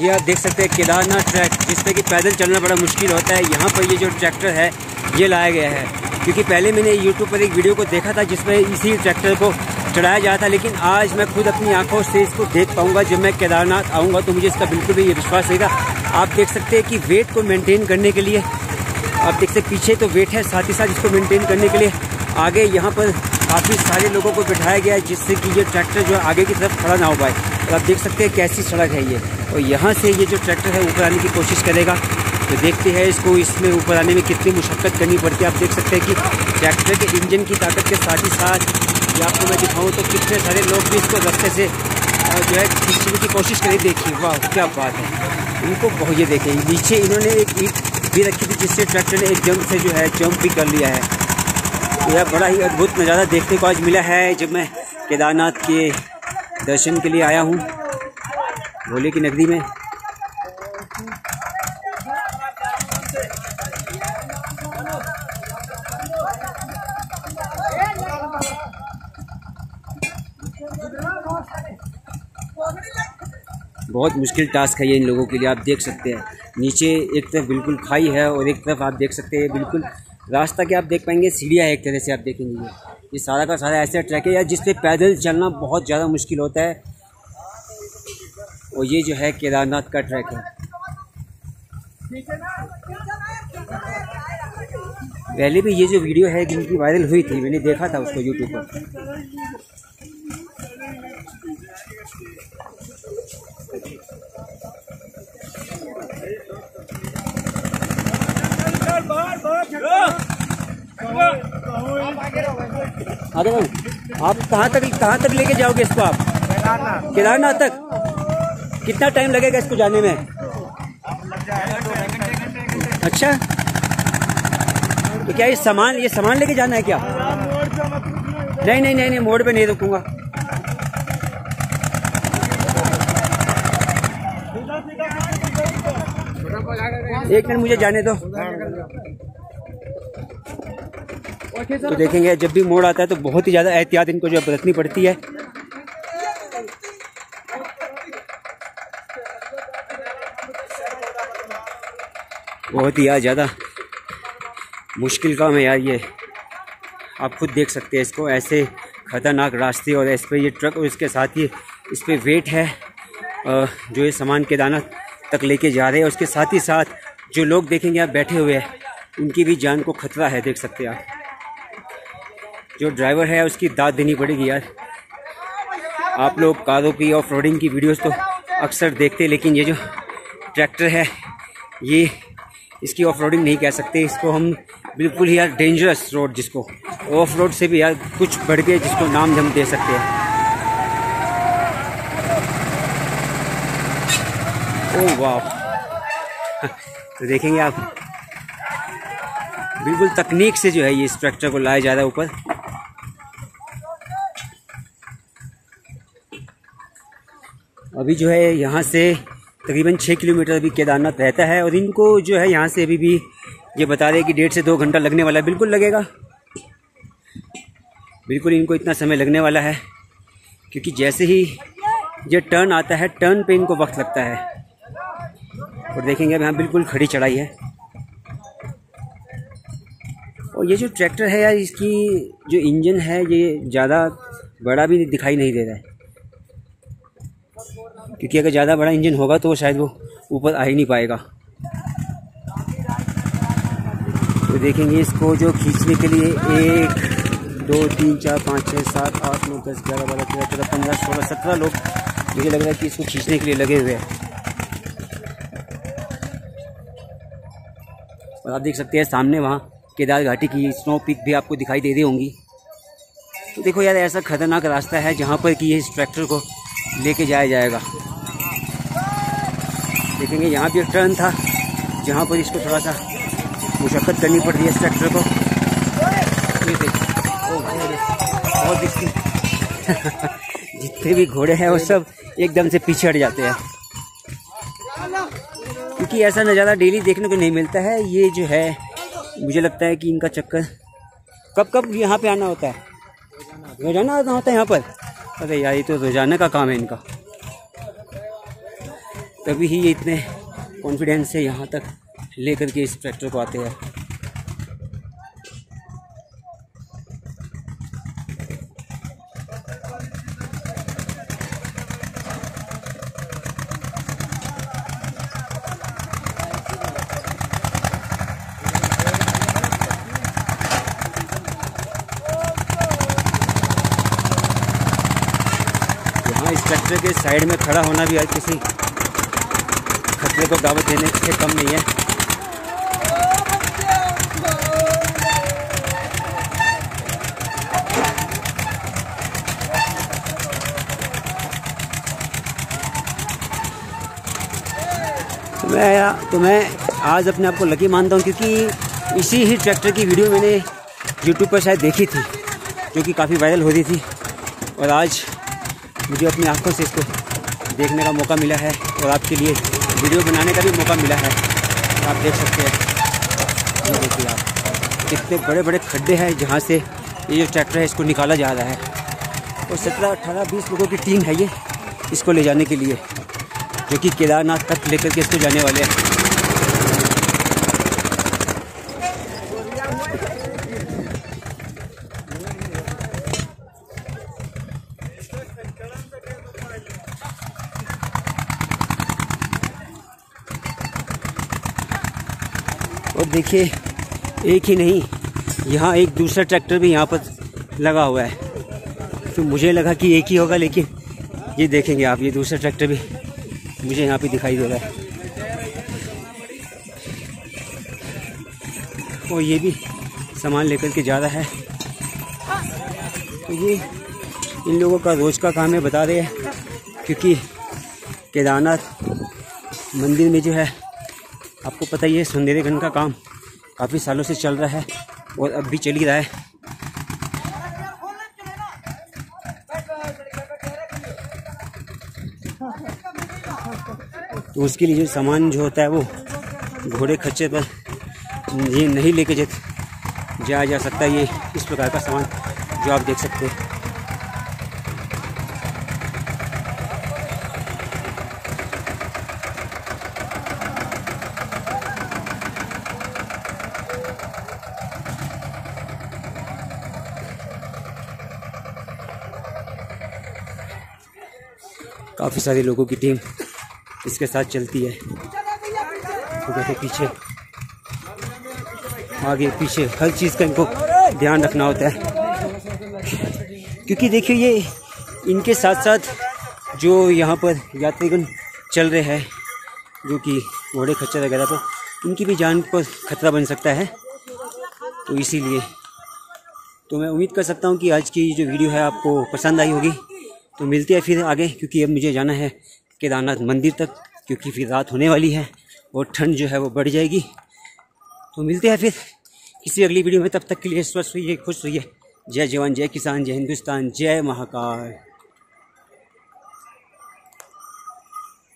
ये आप देख सकते हैं केदारनाथ ट्रैक, जिसपे कि पैदल चलना बड़ा मुश्किल होता है। यहाँ पर ये जो ट्रैक्टर है ये लाया गया है, क्योंकि पहले मैंने यूट्यूब पर एक वीडियो को देखा था जिसमें इसी ट्रैक्टर को चढ़ाया जाता, लेकिन आज मैं खुद अपनी आंखों से इसको देख पाऊंगा। जब मैं केदारनाथ आऊँगा तो मुझे इसका बिल्कुल भी ये विश्वास रहेगा। आप देख सकते हैं कि वेट को मेनटेन करने के लिए, आप देख सकते पीछे तो वेट है, साथ ही साथ इसको मेनटेन करने के लिए आगे यहाँ पर काफ़ी सारे लोगों को बिठाया गया है, जिससे कि ये ट्रैक्टर जो आगे की तरफ खड़ा ना हो पाए। और आप देख सकते हैं कैसी सड़क है ये, और यहाँ से ये जो ट्रैक्टर है ऊपर आने की कोशिश करेगा। तो देखते हैं इसको इसमें ऊपर आने में कितनी मुशक्क़त करनी पड़ती है। आप देख सकते हैं कि ट्रैक्टर के इंजन की ताकत के साथ ही साथ ये आपको मैं दिखाऊँ तो कितने सारे लोग भी इसको रास्ते से जो है खींचने की कोशिश करें। देखिए वाह क्या बात है, इनको बहुत, ये देखें नीचे इन्होंने एक ईंट भी रखी थी जिससे ट्रैक्टर ने एक जंप से जो है जंप भी कर लिया है। यह बड़ा ही अद्भुत नज़ारा देखने को आज मिला है जब मैं केदारनाथ के दर्शन के लिए आया हूँ भोले की नगरी में। बहुत मुश्किल टास्क है ये इन लोगों के लिए। आप देख सकते हैं नीचे एक तरफ बिल्कुल खाई है और एक तरफ आप देख सकते हैं बिल्कुल रास्ता के आप देख पाएंगे सीढ़ियाँ है एक तरह से। आप देखेंगे ये सारा का सारा ऐसा ट्रैक है यार जिसपे पैदल चलना बहुत ज़्यादा मुश्किल होता है। और ये जो है केदारनाथ का ट्रैक है। पहले भी ये जो वीडियो है जिनकी वायरल हुई थी, मैंने देखा था उसको यूट्यूब पर। अरे आप कहाँ तक लेके जाओगे इसको? आप केदारनाथ तक कितना टाइम लगेगा इसको जाने में? अच्छा, तो क्या ये सामान लेके जाना है क्या? नहीं, मोड़ पे नहीं रुकूंगा। एक मिनट मुझे जाने दो। तो देखेंगे जब भी मोड़ आता है तो बहुत ही ज़्यादा एहतियात इनको जो बरतनी पड़ती है। बहुत ही यार ज़्यादा मुश्किल काम है यार ये। आप खुद देख सकते हैं इसको, ऐसे ख़तरनाक रास्ते और इस पर ये ट्रक और इसके साथ ही इस पर वेट है जो ये सामान केदारनाथ तक लेके जा रहे हैं। उसके साथ ही साथ जो लोग देखेंगे आप बैठे हुए हैं उनकी भी जान को खतरा है। देख सकते हैं आप, जो ड्राइवर है उसकी दाद देनी पड़ेगी यार। आप लोग कारों की ऑफ रोडिंग की वीडियोस तो अक्सर देखते हैं, लेकिन ये जो ट्रैक्टर है ये इसकी ऑफ रोडिंग नहीं कह सकते इसको हम, बिल्कुल ही यार डेंजरस रोड, जिसको ऑफ रोड से भी यार कुछ बढ़ के जिसको नाम हम दे सकते हैं। ओह वाह तो देखेंगे आप बिल्कुल तकनीक से जो है ये इस ट्रैक्टर को लाया जा रहा है ऊपर। अभी जो है यहाँ से तकरीबन 6 किलोमीटर अभी केदारनाथ रहता है, और इनको जो है यहाँ से अभी भी ये बता रहे हैं कि 1.5 से 2 घंटा लगने वाला है। बिल्कुल लगेगा, बिल्कुल इनको इतना समय लगने वाला है, क्योंकि जैसे ही ये टर्न आता है टर्न पे इनको वक्त लगता है। और देखेंगे अब यहाँ बिल्कुल खड़ी चढ़ाई है। और ये जो ट्रैक्टर है यार इसकी जो इंजन है ये ज़्यादा बड़ा भी दिखाई नहीं दे रहा है, क्योंकि अगर ज़्यादा बड़ा इंजन होगा तो शायद वो ऊपर आ ही नहीं पाएगा। तो देखेंगे इसको जो खींचने के लिए 1 2 3 4 5 6 7 8 9 10 11 12 13 14 15 16 17 लोग मुझे लग रहा है कि इसको खींचने के लिए लगे हुए हैं। और आप देख सकते हैं सामने वहाँ केदार घाटी की स्नो पीक भी आपको दिखाई दे रही होंगी। तो देखो यार ऐसा खतरनाक रास्ता है जहाँ पर कि ये इस ट्रैक्टर को लेके जाया जाएगा। देखेंगे यहाँ भी एक टर्न था जहाँ पर इसको थोड़ा सा मुशक्क़त करनी पड़ रही है इस ट्रैक्टर को। ये बहुत जितने भी घोड़े हैं वो सब एकदम से पीछे हट जाते हैं, क्योंकि ऐसा नज़ारा डेली देखने को नहीं मिलता है। ये जो है मुझे लगता है कि इनका चक्कर कब यहाँ पे आना होता है, रोजाना आना होता है यहाँ पर। अरे यार ये तो रोजाना का काम है इनका। तभी ही ये इतने कॉन्फिडेंस से यहाँ तक लेकर के इस ट्रैक्टर को आते हैं। इस ट्रैक्टर के साइड में खड़ा होना भी किसी खतरे को दावत देने से कम नहीं है। तो मैं आज अपने आप को लकी मानता हूँ, क्योंकि इसी ही ट्रैक्टर की वीडियो मैंने यूट्यूब पर शायद देखी थी, जो कि काफ़ी वायरल हो रही थी, और आज मुझे अपनी आंखों से इसको देखने का मौका मिला है और आपके लिए वीडियो बनाने का भी मौका मिला है। आप देख सकते हैं, ये देखिए आप कितने बड़े बड़े खड्डे हैं जहाँ से ये जो ट्रैक्टर है इसको निकाला जा रहा है, और 17, 18, 20 लोगों की टीम है ये इसको ले जाने के लिए, जो कि केदारनाथ तक लेकर के इसको जाने वाले हैं। और देखिए एक ही नहीं, यहाँ एक दूसरा ट्रैक्टर भी यहाँ पर लगा हुआ है। तो मुझे लगा कि एक ही होगा, लेकिन ये देखेंगे आप, ये दूसरा ट्रैक्टर भी मुझे यहाँ पे दिखाई दे रहा है, और ये भी सामान लेकर के जा रहा है। तो ये इन लोगों का रोज़ का काम है, बता रहे हैं, क्योंकि केदारनाथ मंदिर में जो है आपको पता ही है सौंदर्यीकरण का काम काफ़ी सालों से चल रहा है और अब भी चल ही रहा है। तो उसके लिए जो सामान जो होता है वो घोड़े खच्चर पर ये नहीं लेके जाया जा सकता। ये इस प्रकार का सामान जो आप देख सकते हैं। काफ़ी सारे लोगों की टीम इसके साथ चलती है। तो देखो पीछे आगे पीछे हर चीज़ का इनको ध्यान रखना होता है, क्योंकि देखिए ये इनके साथ साथ जो यहाँ पर यात्रीगण चल रहे हैं, जो कि घोड़े खच्चर वगैरह, तो इनकी भी जान को खतरा बन सकता है। तो इसीलिए तो मैं उम्मीद कर सकता हूँ कि आज की जो वीडियो है आपको पसंद आई होगी। तो मिलते हैं फिर आगे, क्योंकि अब मुझे जाना है केदारनाथ मंदिर तक, क्योंकि फिर रात होने वाली है और ठंड जो है वो बढ़ जाएगी। तो मिलते हैं फिर किसी अगली वीडियो में, तब तक के लिए स्वस्थ रहिए, खुश रहिए। जय जवान, जय किसान, जय हिंदुस्तान, जय महाकाल।